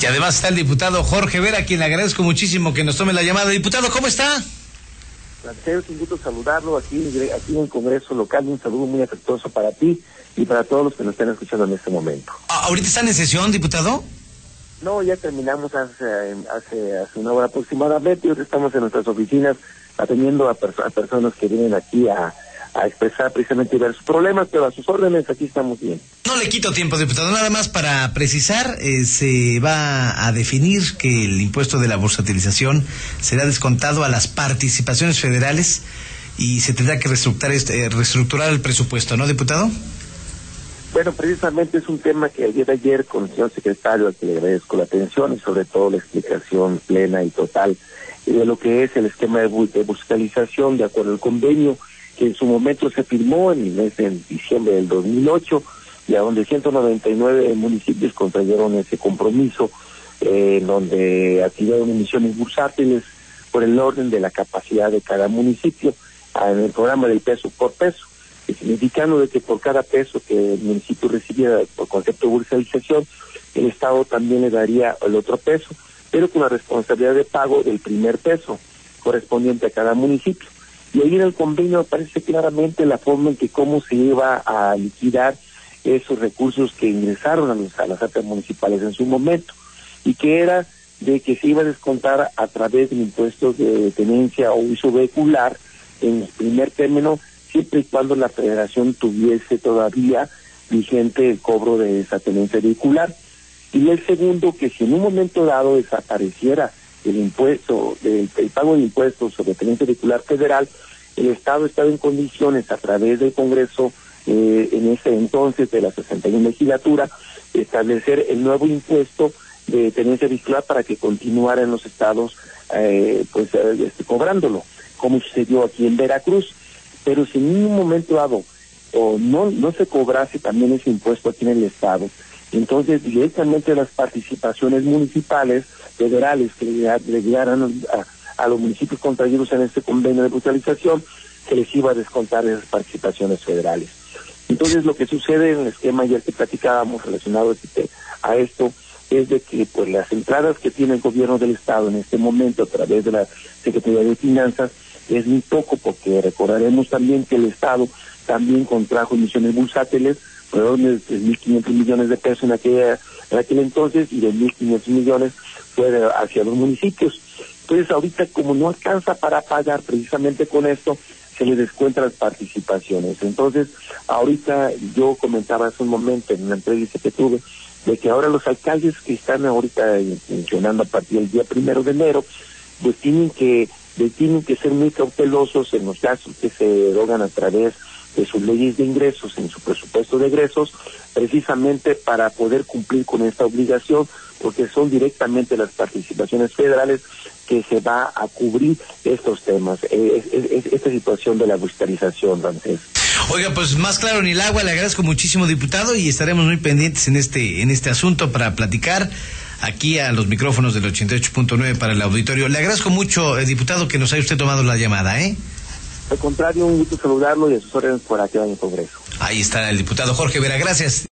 Y además está el diputado Jorge Vera, a quien le agradezco muchísimo que nos tome la llamada. Diputado, ¿cómo está? Es un gusto saludarlo aquí en el Congreso local. Un saludo muy afectuoso para ti y para todos los que nos están escuchando en este momento. ¿Ahorita están en sesión, diputado? No, ya terminamos hace una hora aproximadamente. Ahora estamos en nuestras oficinas atendiendo a personas que vienen aquí a expresar precisamente diversos problemas, pero a sus órdenes aquí estamos bien. No le quito tiempo, diputado, nada más para precisar, se va a definir que el impuesto de la bursatilización será descontado a las participaciones federales y se tendrá que reestructurar el presupuesto, ¿no, diputado? Bueno, precisamente es un tema que el día de ayer con el señor secretario, al que le agradezco la atención y sobre todo la explicación plena y total de lo que es el esquema de bursatilización de acuerdo al convenio que en su momento se firmó en el mes de diciembre del 2008, y a donde 199 municipios contrayeron ese compromiso, en donde activaron emisiones bursátiles por el orden de la capacidad de cada municipio en el programa del peso por peso, significando de que por cada peso que el municipio recibiera por concepto de bursatilización, el Estado también le daría el otro peso, pero con la responsabilidad de pago del primer peso correspondiente a cada municipio. Y ahí en el convenio aparece claramente la forma en que cómo se iba a liquidar esos recursos que ingresaron a las arcas municipales en su momento, y que era de que se iba a descontar a través del impuesto de tenencia o uso vehicular en el primer término, siempre y cuando la federación tuviese todavía vigente el cobro de esa tenencia vehicular. Y el segundo, que si en un momento dado desapareciera el impuesto, el pago de impuestos sobre tenencia vehicular federal, el Estado estaba en condiciones a través del Congreso en ese entonces de la 61 legislatura establecer el nuevo impuesto de tenencia vehicular para que continuara en los estados cobrándolo, como sucedió aquí en Veracruz. Pero si en un momento dado o no se cobrase también ese impuesto aquí en el Estado, entonces directamente las participaciones municipales, federales que le llegaran a los municipios contraídos en este convenio de bursatilización, se les iba a descontar esas participaciones federales. Entonces lo que sucede en el esquema ayer que platicábamos relacionado a esto es de que pues las entradas que tiene el gobierno del Estado en este momento a través de la Secretaría de Finanzas es muy poco, porque recordaremos también que el Estado también contrajo emisiones bursátiles alrededor de 3.500 millones de pesos en aquel entonces, y de 1.500 millones fue hacia los municipios. Entonces ahorita, como no alcanza para pagar precisamente con esto, se le descuentan las participaciones. Entonces ahorita yo comentaba hace un momento en una entrevista que tuve de que ahora los alcaldes que están ahorita funcionando a partir del día 1 de enero, pues tienen que ser muy cautelosos en los gastos que se erogan a través de sus leyes de ingresos, en su presupuesto de egresos, precisamente para poder cumplir con esta obligación, porque son directamente las participaciones federales que se va a cubrir estos temas, esta situación de la bursatilización, Ramsés. Oiga, pues más claro ni el agua. Le agradezco muchísimo, diputado, y estaremos muy pendientes en este asunto para platicar aquí a los micrófonos del 88.9 para el auditorio. Le agradezco mucho, diputado, que nos haya usted tomado la llamada, ¿eh? Al contrario, un gusto saludarlo y a sus órdenes por aquí en el Congreso. Ahí está el diputado Jorge Vera, gracias.